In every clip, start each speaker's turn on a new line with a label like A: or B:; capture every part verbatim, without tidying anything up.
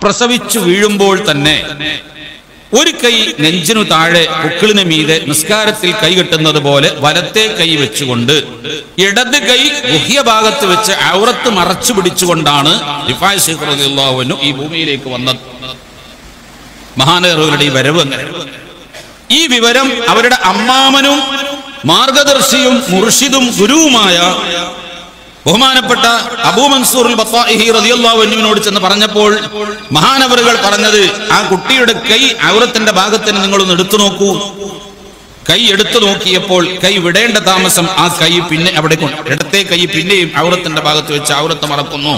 A: പ്രസവിച്ചു വീഴുമ്പോൾ തന്നെ ഒരു കൈ നെഞ്ചിനു താഴെ പുക്കിളിന് മീതെ നിസ്കാരത്തിൽ കൈകെട്ടുന്നത് പോലെ വലത്തെ കൈ വെച്ചുകൊണ്ട് ഇടത് കൈ ഗുഹ്യഭാഗത്ത് വെച്ച് ഔറത്ത് മറച്ചു പിടിച്ചുകൊണ്ടാണ് റിഫായി ശൈഖ് റളിയല്ലാഹു അൻഹു ഈ ഭൂമിയിലേക്ക് വന്നത്. മഹാനവറുകളുടെ ഈ വരവ് അങ്ങനെ. ഈ വിവരം അവരുടെ അമ്മാമനും മാർഗദർശിയും മുർഷിദും ഗുരുവുമായ ബഹുമാനപ്പെട്ട അബൂ മൻസൂർ അൽ ബത്താഇഹി റളിയല്ലാഹു അൻഹുവിനോട് ചെന്ന് പറഞ്ഞപ്പോൾ മഹാനവറുകൾ പറഞ്ഞത്, ആ കുട്ടിയുടെ കൈ ഔറത്തിന്റെ ഭാഗത്തിന് നിങ്ങളൊന്ന് എടുത്തു നോക്കൂ. കൈ എടുത്തു നോക്കിയപ്പോൾ കൈ വിടേണ്ട താമസം ആ കൈ പിന്നെ അവിടെ ഇടത്തെ കൈ പിന്നെയും ഔറത്തിന്റെ ഭാഗത്ത് വെച്ച് ഔറത്ത് മറക്കുന്നു.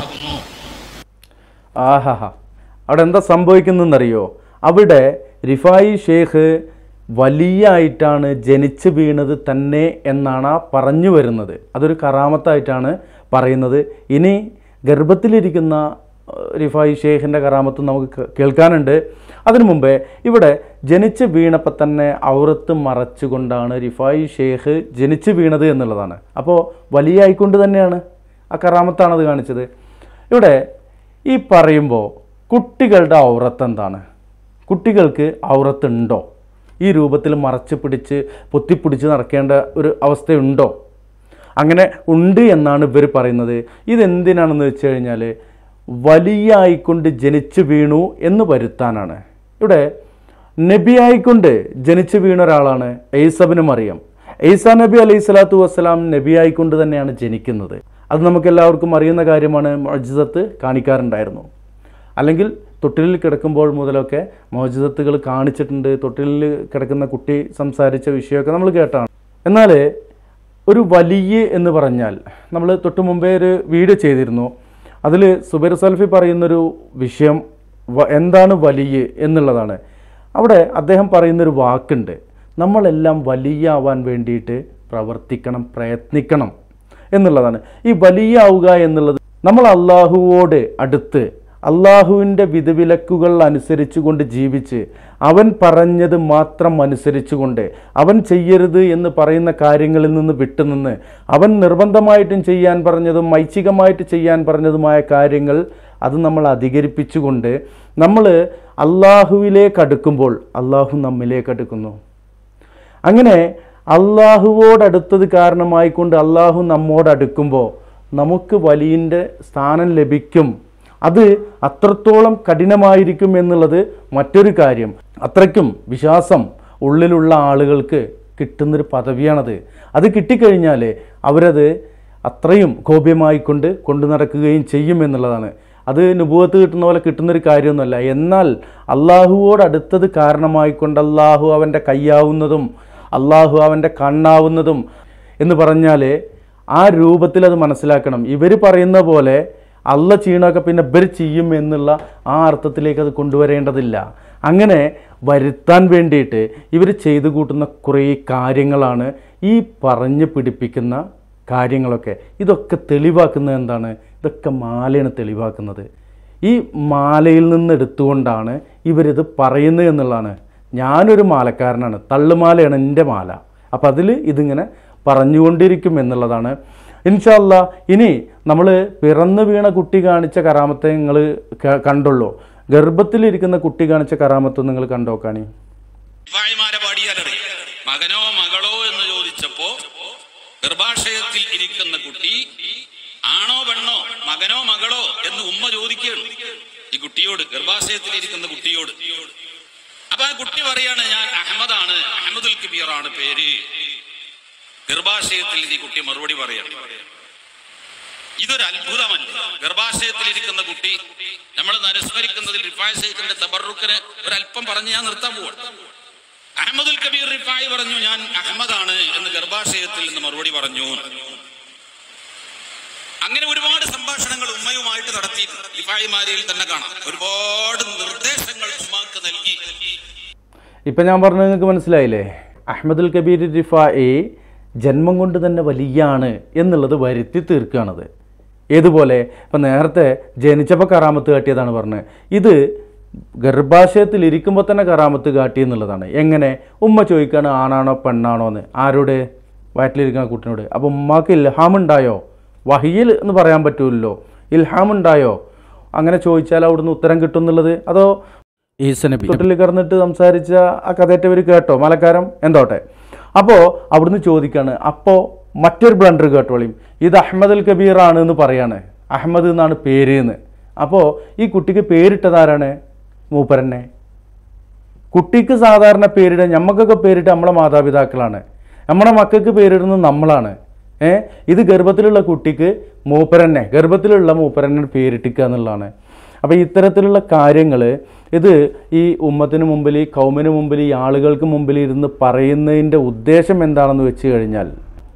B: ആഹാ, അവിടെ എന്താ സംഭവിക്കുന്നറിയോ? അവിടെ റിഫായി ഷേഖ് വലിയായിട്ടാണ് ജനിച്ചു വീണത് തന്നെ എന്നാണ് പറഞ്ഞു വരുന്നത്. അതൊരു കറാമത്തായിട്ടാണ് പറയുന്നത്. ഇനി ഗർഭത്തിലിരിക്കുന്ന റിഫായി ഷേഖിൻ്റെ കറാമത്ത് നമുക്ക് കേൾക്കാനുണ്ട്. അതിനു മുമ്പേ ഇവിടെ ജനിച്ച് വീണപ്പോൾ തന്നെ ഔറത്ത് മറച്ചുകൊണ്ടാണ് റിഫായി ഷേഖ് ജനിച്ചു വീണത് എന്നുള്ളതാണ്. അപ്പോൾ വലിയായിക്കൊണ്ട് തന്നെയാണ് ആ കറാമത്താണത് കാണിച്ചത്. ഇവിടെ ഈ പറയുമ്പോൾ കുട്ടികളുടെ ഔറത്ത് എന്താണ്? കുട്ടികൾക്ക് ഔറത്തുണ്ടോ? ഈ രൂപത്തിൽ മറച്ച് പിടിച്ച് പൊത്തിപ്പിടിച്ച് നടക്കേണ്ട ഒരു അവസ്ഥയുണ്ടോ? അങ്ങനെ ഉണ്ട് എന്നാണ് ഇവർ പറയുന്നത്. ഇതെന്തിനാണെന്ന് വെച്ച് കഴിഞ്ഞാൽ വലിയായിക്കൊണ്ട് ജനിച്ചു വീണു എന്ന് വരുത്താനാണ്. ഇവിടെ നബിയായിക്കൊണ്ട് ജനിച്ചു വീണ ഒരാളാണ് ഈസാ ഇബ്നു മറിയം. ഈസാ നബി അലൈഹി സ്വലാത്തു വസ്സലാം നബിയായിക്കൊണ്ട് തന്നെയാണ് ജനിക്കുന്നത്. അത് നമുക്കെല്ലാവർക്കും അറിയുന്ന കാര്യമാണ്. മുഅ്ജിസത്ത് കാണിക്കാറുണ്ടായിരുന്നു. അല്ലെങ്കിൽ തൊട്ടിലിൽ കിടക്കുമ്പോൾ മുതലൊക്കെ മോചിതത്തുകൾ കാണിച്ചിട്ടുണ്ട്. തൊട്ടിലിൽ കിടക്കുന്ന കുട്ടി സംസാരിച്ച വിഷയമൊക്കെ നമ്മൾ കേട്ടാണ്. എന്നാൽ ഒരു വലിയ എന്ന് പറഞ്ഞാൽ നമ്മൾ തൊട്ട് മുമ്പേ ഒരു വീഡിയോ ചെയ്തിരുന്നു. അതിൽ സുബൈർ സൽഫി പറയുന്നൊരു വിഷയം എന്താണ് വലിയ എന്നുള്ളതാണ്. അവിടെ അദ്ദേഹം പറയുന്നൊരു വാക്കുണ്ട്, നമ്മളെല്ലാം വലിയ ആവാൻ വേണ്ടിയിട്ട് പ്രവർത്തിക്കണം, പ്രയത്നിക്കണം എന്നുള്ളതാണ്. ഈ വലിയ ആവുക എന്നുള്ളത് നമ്മൾ അള്ളാഹുവോട് അടുത്ത് അള്ളാഹുവിൻ്റെ വിധിവിലക്കുകൾ അനുസരിച്ചു കൊണ്ട് ജീവിച്ച് അവൻ പറഞ്ഞത് മാത്രം അനുസരിച്ചുകൊണ്ട് അവൻ ചെയ്യരുത് എന്ന് പറയുന്ന കാര്യങ്ങളിൽ നിന്ന് വിട്ടുനിന്ന് അവൻ നിർബന്ധമായിട്ടും ചെയ്യാൻ പറഞ്ഞതും ഐച്ഛികമായിട്ട് ചെയ്യാൻ പറഞ്ഞതുമായ കാര്യങ്ങൾ അത് നമ്മൾ അധികരിപ്പിച്ചുകൊണ്ട് നമ്മൾ അള്ളാഹുവിലേക്ക് അടുക്കുമ്പോൾ അള്ളാഹു നമ്മിലേക്ക് അടുക്കുന്നു. അങ്ങനെ അള്ളാഹുവോടടുത്തത് കാരണമായിക്കൊണ്ട് അള്ളാഹു നമ്മോടടുക്കുമ്പോൾ നമുക്ക് വലിയൻ്റെ സ്ഥാനം ലഭിക്കും. അത് അത്രത്തോളം കഠിനമായിരിക്കും എന്നുള്ളത് മറ്റൊരു കാര്യം. അത്രയ്ക്കും വിശ്വാസം ഉള്ളിലുള്ള ആളുകൾക്ക് കിട്ടുന്നൊരു പദവിയാണത്. അത് കിട്ടിക്കഴിഞ്ഞാൽ അവരത് അത്രയും കോപ്യമായിക്കൊണ്ട് കൊണ്ടു നടക്കുകയും ചെയ്യും എന്നുള്ളതാണ്. അത് നുബുവത്ത് കിട്ടുന്ന പോലെ കിട്ടുന്നൊരു കാര്യമൊന്നുമല്ല. എന്നാൽ അള്ളാഹുവോടടുത്തത് കാരണമായിക്കൊണ്ട് അള്ളാഹു അവൻ്റെ കയ്യാവുന്നതും അള്ളാഹു അവൻ്റെ കണ്ണാവുന്നതും എന്ന് പറഞ്ഞാൽ ആ രൂപത്തിൽ അത് മനസ്സിലാക്കണം. ഇവർ പറയുന്ന പോലെ അള്ള ചെയ്യണമൊക്കെ പിന്നെ ഇവർ ചെയ്യും എന്നുള്ള ആ അർത്ഥത്തിലേക്ക് അത് കൊണ്ടുവരേണ്ടതില്ല. അങ്ങനെ വരുത്താൻ വേണ്ടിയിട്ട് ഇവർ ചെയ്തു കൂട്ടുന്ന കുറേ കാര്യങ്ങളാണ് ഈ പറഞ്ഞ് പിടിപ്പിക്കുന്ന കാര്യങ്ങളൊക്കെ. ഇതൊക്കെ തെളിവാക്കുന്നത് എന്താണ്? ഇതൊക്കെ മാലയാണ് തെളിവാക്കുന്നത്. ഈ മാലയിൽ നിന്ന് എടുത്തുകൊണ്ടാണ് ഇവരിത് പറയുന്നത് എന്നുള്ളതാണ്. ഞാനൊരു മാലക്കാരനാണ്, തള്ളുമാലയാണ് എൻ്റെ മാല. അപ്പം അതിൽ ഇതിങ്ങനെ പറഞ്ഞുകൊണ്ടിരിക്കും എന്നുള്ളതാണ്. ഇൻഷാ അല്ലാഹ് ഇനി നമ്മൾ പിറന്നു വീണ കുട്ടി കാണിച്ച കറാമത്തെ നിങ്ങൾ കണ്ടുള്ളൂ. ഗർഭത്തിലിരിക്കുന്ന കുട്ടി കാണിച്ച കറാമത്ത് നിങ്ങൾ കണ്ടോക്കാണി.
A: മകനോ മകളോ എന്ന് ചോദിച്ചപ്പോ ഗർഭാശയത്തിൽ ഇരിക്കുന്ന കുട്ടി ആണോ പെണ്ണോ, മകനോ മകളോ എന്ന് ഉമ്മ ചോദിക്കുകയാണ് ഈ കുട്ടിയോട്, ഗർഭാശയത്തിൽ ഇരിക്കുന്ന കുട്ടിയോട്. അപ്പൊ ആ കുട്ടി പറയാണ്, ഞാൻ അഹമ്മദാണ്, അഹമ്മദുൽ കബീറാണ് പേര്. ഗർഭാശയത്തിൽ ഈ കുട്ടി മറുപടി പറയാണ്. ഇതൊരു അത്ഭുതമല്ല. ഗർഭാശയത്തിൽ ഇരിക്കുന്ന കുട്ടി നമ്മൾ അനുസ്മരിക്കുന്നതിൽ റിഫായി ശൈഖിന്റെ തബറുക്കിന് ഒരല്പം പറഞ്ഞ് ഞാൻ നിർത്താൻ പോവാണ്. അഹമ്മദുൽ കബീർ റിഫായി പറഞ്ഞു, ഞാൻ അഹമ്മദാണ് എന്ന് ഗർഭാശയത്തിൽ നിന്ന് മറുപടി പറഞ്ഞു. അങ്ങനെ ഒരുപാട് സംഭാഷണങ്ങൾ ഉമ്മയുമായിട്ട് നടത്തി റിഫായിമാരിൽ തന്നെ കാണാം. ഒരുപാട് നിർദ്ദേശങ്ങൾ ഉമ്മാക്ക് നൽകി.
B: ഇപ്പൊ ഞാൻ പറഞ്ഞത് നിങ്ങൾക്ക് മനസ്സിലായില്ലേ? അഹമ്മദുൽ കബീർ റിഫായി ജന്മം കൊണ്ട് തന്നെ വലിയാണ് എന്നുള്ളത് വരുത്തി തീർക്കുകയാണത്. ഏതുപോലെ ഇപ്പം നേരത്തെ ജനിച്ചപ്പോൾ കറാമത്ത് കാട്ടിയതാണ് പറഞ്ഞത്. ഇത് ഗർഭാശയത്തിൽ ഇരിക്കുമ്പോൾ തന്നെ കറാമത്ത് കാട്ടി എന്നുള്ളതാണ്. എങ്ങനെ? ഉമ്മ ചോദിക്കുകയാണ് ആണാണോ പെണ്ണാണോ എന്ന്. ആരോട്? വയറ്റിലിരിക്കുന്ന കുട്ടിനോട്. അപ്പോൾ ഉമ്മാക്ക് ഇൽഹാം ഉണ്ടായോ? വഹിയിൽ എന്ന് പറയാൻ പറ്റൂല്ലോ. ഇൽഹാം ഉണ്ടായോ? അങ്ങനെ ചോദിച്ചാൽ അവിടുന്ന് ഉത്തരം കിട്ടും എന്നുള്ളത്? അതോ ഈസ നബി തൊട്ടിൽ കിടന്നിട്ട് സംസാരിച്ച ആ കഥയേറ്റവർ കേട്ടോ മലക്കാരം എന്തോട്ടെ? അപ്പോൾ അവിടുന്ന് ചോദിക്കാണ്. അപ്പോൾ മറ്റൊരു ബ്ലണ്ടർ കേട്ടോളിയും, ഇത് അഹമ്മദ് അൽ കബീർ ആണ് എന്ന് പറയാണ്. അഹമ്മദ് എന്നാണ് പേര് എന്ന്. അപ്പോൾ ഈ കുട്ടിക്ക് പേരിട്ടതാരാണ്? മൂപ്പരന്നെ. കുട്ടിക്ക് സാധാരണ പേരിടുക, നമുക്കൊക്കെ പേരിട്ട് നമ്മളെ മാതാപിതാക്കളാണ്, നമ്മുടെ മക്കൾക്ക് പേരിടുന്നത് നമ്മളാണ്. ഏഹ് ഇത് ഗർഭത്തിലുള്ള കുട്ടിക്ക് മൂപ്പരന്നെ, ഗർഭത്തിലുള്ള മൂപ്പരന്നെ പേരിട്ടിക്കുക എന്നുള്ളതാണ്. അപ്പോൾ ഇത്തരത്തിലുള്ള കാര്യങ്ങൾ ഇത് ഈ ഉമ്മത്തിന് മുമ്പിൽ, ഈ കൗമിന് മുമ്പിൽ, ഈ ആളുകൾക്ക് മുമ്പിൽ ഇരുന്ന് പറയുന്നതിൻ്റെ ഉദ്ദേശം എന്താണെന്ന് വെച്ച് കഴിഞ്ഞാൽ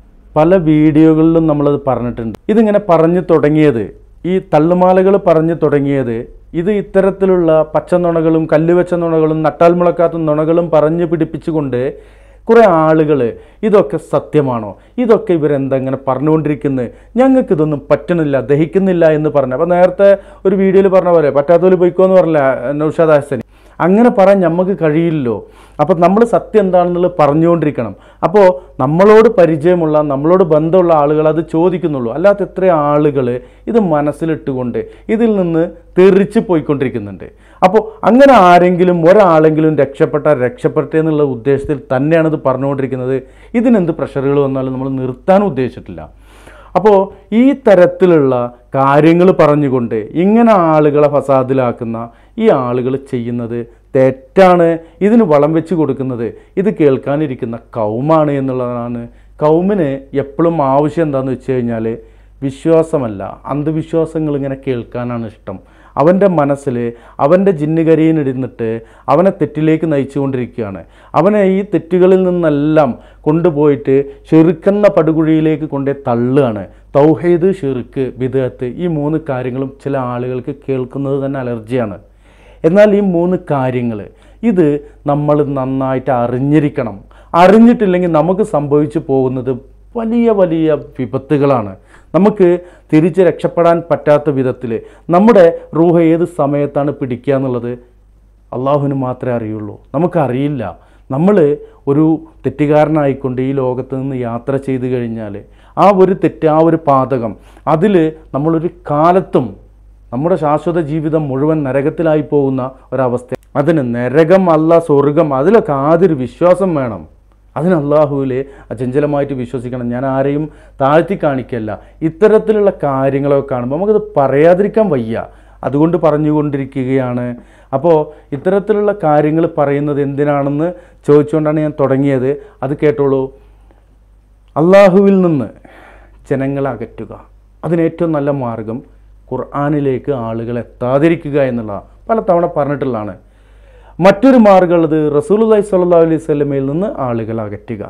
B: പല വീഡിയോകളിലും നമ്മളത് പറഞ്ഞിട്ടുണ്ട്. ഇതിങ്ങനെ പറഞ്ഞു തുടങ്ങിയത്, ഈ തള്ളുമാലകൾ പറഞ്ഞു തുടങ്ങിയത്, ഇത് ഇത്തരത്തിലുള്ള പച്ചനുണകളും കല്ലുവെച്ച നുണകളും നട്ടാൽ മുളക്കാത്ത നുണകളും പറഞ്ഞു പിടിപ്പിച്ചുകൊണ്ട് കുറേ ആളുകൾ ഇതൊക്കെ സത്യമാണോ, ഇതൊക്കെ ഇവരെന്തെങ്ങനെ പറഞ്ഞുകൊണ്ടിരിക്കുന്നത്, ഞങ്ങൾക്കിതൊന്നും പറ്റണില്ല, ദഹിക്കുന്നില്ല എന്ന് പറഞ്ഞു. അപ്പോൾ നേരത്തെ ഒരു വീഡിയോയിൽ പറഞ്ഞ പോലെ പറ്റാത്തവർ പോയിക്കോന്ന് പറഞ്ഞില്ല നൗഷാദ് ഹസനി, അങ്ങനെ പറയാൻ നമുക്ക് കഴിയില്ലല്ലോ. അപ്പോൾ നമ്മൾ സത്യം എന്താണെന്നുള്ളത് പറഞ്ഞുകൊണ്ടിരിക്കണം. അപ്പോൾ നമ്മളോട് പരിചയമുള്ള, നമ്മളോട് ബന്ധമുള്ള ആളുകൾ അത് ചോദിക്കുന്നുള്ളൂ. അല്ലാത്ത എത്ര ആളുകൾ ഇത് മനസ്സിലിട്ടുകൊണ്ട് ഇതിൽ നിന്ന് തെറിച്ച് പോയിക്കൊണ്ടിരിക്കുന്നുണ്ട്. അപ്പോൾ അങ്ങനെ ആരെങ്കിലും ഒരാളെങ്കിലും രക്ഷപ്പെട്ട രക്ഷപ്പെട്ടെ എന്നുള്ള ഉദ്ദേശത്തിൽ തന്നെയാണ് ഇത് പറഞ്ഞുകൊണ്ടിരിക്കുന്നത്. ഇതിനെന്ത് പ്രഷറുകൾ വന്നാലും നമ്മൾ നിർത്താൻ ഉദ്ദേശിച്ചിട്ടില്ല. അപ്പോൾ ഈ തരത്തിലുള്ള കാര്യങ്ങൾ പറഞ്ഞുകൊണ്ട് ഇങ്ങനെ ആളുകളെ ഫസാദിലാക്കുന്ന ഈ ആളുകൾ ചെയ്യുന്നത് തെറ്റാണ്. ഇതിന് വളം വെച്ച് കൊടുക്കുന്നത് ഇത് കേൾക്കാനിരിക്കുന്ന കൗമാണ് എന്നുള്ളതാണ്. കൗമിന് എപ്പോഴും ആവശ്യം എന്താണെന്ന് വെച്ച് കഴിഞ്ഞാൽ വിശ്വാസമല്ല, അന്ധവിശ്വാസങ്ങൾ ഇങ്ങനെ കേൾക്കാനാണ് ഇഷ്ടം. അവൻ്റെ മനസ്സിൽ അവൻ്റെ ജിന്നുകരിയിലിരുന്നിട്ട് അവനെ തെറ്റിലേക്ക് നയിച്ചുകൊണ്ടിരിക്കുകയാണ്. അവനെ ഈ തെറ്റുകളിൽ നിന്നെല്ലാം കൊണ്ടുപോയിട്ട് ഷിർക്കെന്ന പടുകുഴിയിലേക്ക് കൊണ്ടേ തള്ളുകയാണ്. തൗഹീദ്, ഷിർക്ക്, ബിദ്അത്ത്, ഈ മൂന്ന് കാര്യങ്ങളും ചില ആളുകൾക്ക് കേൾക്കുന്നത് തന്നെ അലർജിയാണ്. എന്നാൽ ഈ മൂന്ന് കാര്യങ്ങൾ ഇത് നമ്മൾ നന്നായിട്ട് അറിഞ്ഞിരിക്കണം. അറിഞ്ഞിട്ടില്ലെങ്കിൽ നമുക്ക് സംഭവിച്ചു പോകുന്നത് വലിയ വലിയ വിപത്തുകളാണ്. നമുക്ക് തിരിച്ച് രക്ഷപ്പെടാൻ പറ്റാത്ത വിധത്തിൽ നമ്മുടെ റൂഹ് ഏത് സമയത്താണ് പിടിക്കുക എന്നുള്ളത് അള്ളാഹുവിന് മാത്രമേ അറിയുള്ളൂ, നമുക്കറിയില്ല. നമ്മൾ ഒരു തെറ്റുകാരനായിക്കൊണ്ട് ഈ ലോകത്ത് നിന്ന് യാത്ര ചെയ്തു കഴിഞ്ഞാൽ ആ ഒരു തെറ്റ്, ആ ഒരു പാതകം, അതിൽ നമ്മളൊരു കാലത്തും നമ്മുടെ ശാശ്വത ജീവിതം മുഴുവൻ നരകത്തിലായി പോകുന്ന ഒരവസ്ഥ. അതിന് നരകം അല്ല സ്വർഗം, അതിലൊക്കെ ആദ്യൊരു വിശ്വാസം വേണം. അതിന് അള്ളാഹുവിൽ അചഞ്ചലമായിട്ട് വിശ്വസിക്കണം. ഞാൻ ആരെയും താഴ്ത്തി കാണിക്കല്ല. ഇത്തരത്തിലുള്ള കാര്യങ്ങളൊക്കെ കാണുമ്പോൾ നമുക്കത് പറയാതിരിക്കാൻ വയ്യ, അതുകൊണ്ട് പറഞ്ഞുകൊണ്ടിരിക്കുകയാണ്. അപ്പോൾ ഇത്തരത്തിലുള്ള കാര്യങ്ങൾ പറയുന്നത് എന്തിനാണെന്ന് ചോദിച്ചുകൊണ്ടാണ് ഞാൻ തുടങ്ങിയത്. അത് കേട്ടോളൂ. അള്ളാഹുവിൽ നിന്ന് ജനങ്ങളെ അകറ്റുക, അതിനേറ്റവും നല്ല മാർഗം ഖുർആനിലേക്ക് ആളുകൾ എത്താതിരിക്കുക എന്നുള്ളതാണ്. പലതവണ പറഞ്ഞിട്ടുള്ളതാണ്. മറ്റൊരു മാർഗ്ഗമുള്ളത് റസൂലുള്ളാഹി സ്വല്ലല്ലാഹു അലൈഹി വസല്ലമയിൽ നിന്ന് ആളുകൾ അകറ്റുക.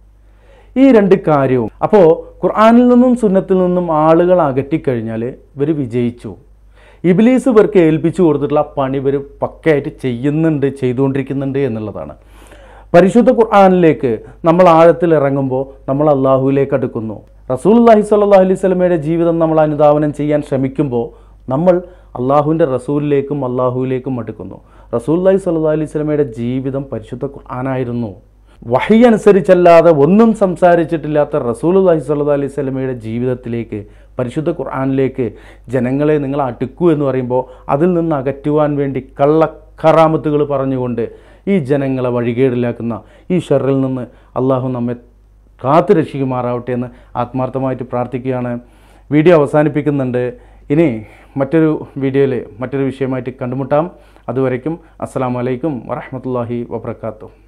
B: ഈ രണ്ട് കാര്യവും. അപ്പോൾ ഖുർആനിൽ നിന്നും സുന്നത്തിൽ നിന്നും ആളുകൾ അകറ്റിക്കഴിഞ്ഞാൽ ഇവർ വിജയിച്ചു. ഇബ്ലീസ് ഇവർക്ക് ഏൽപ്പിച്ചു കൊടുത്തിട്ടുള്ള പണി ഇവർ പക്കയായിട്ട് ചെയ്യുന്നുണ്ട്, ചെയ്തുകൊണ്ടിരിക്കുന്നുണ്ട് എന്നുള്ളതാണ്. പരിശുദ്ധ ഖുർആനിലേക്ക് നമ്മൾ ആഴത്തിൽ ഇറങ്ങുമ്പോൾ നമ്മൾ അള്ളാഹുവിലേക്ക് അടുക്കുന്നു. റസൂലുള്ളാഹി സ്വല്ലല്ലാഹു അലൈഹി വസല്ലമയുടെ ജീവിതം നമ്മൾ അനുധാവനം ചെയ്യാൻ ശ്രമിക്കുമ്പോൾ നമ്മൾ അള്ളാഹുവിൻ്റെ റസൂലിലേക്കും അള്ളാഹുവിലേക്കും അടുക്കുന്നു. റസൂലുള്ളാഹി സ്വല്ലല്ലാഹു അലൈഹി വസല്ലമയുടെ ജീവിതം പരിശുദ്ധ ഖുർആനായിരുന്നു. വഹി അനുസരിച്ചല്ലാതെ ഒന്നും സംസാരിച്ചിട്ടില്ലാത്ത റസൂലുള്ളാഹി സ്വല്ലല്ലാഹു അലൈഹി വസല്ലമയുടെ ജീവിതത്തിലേക്ക്, പരിശുദ്ധ ഖുർആനിലേക്ക് ജനങ്ങളെ നിങ്ങൾ അടുക്കൂ എന്ന് പറയുമ്പോൾ അതിൽ നിന്ന് അകറ്റുവാൻ വേണ്ടി കള്ളക്കറാമത്തുകൾ പറഞ്ഞുകൊണ്ട് ഈ ജനങ്ങളെ വഴികേടിലാക്കുന്ന ഈ ഷർറിൽ നിന്ന് അള്ളാഹു നമ്മെ കാത്തു രക്ഷിക്കുമാറാവട്ടെ എന്ന് ആത്മാർത്ഥമായിട്ട് പ്രാർത്ഥിക്കുകയാണ്. വീഡിയോ അവസാനിപ്പിക്കുന്നുണ്ട്. ഇനി മറ്റൊരു വീഡിയോയിൽ മറ്റൊരു വിഷയമായിട്ട് കണ്ടുമുട്ടാം. അതുവരയ്ക്കും അസ്സലാമു അലൈക്കും വറഹ്മത്തുള്ളാഹി വബറകാതുഹു.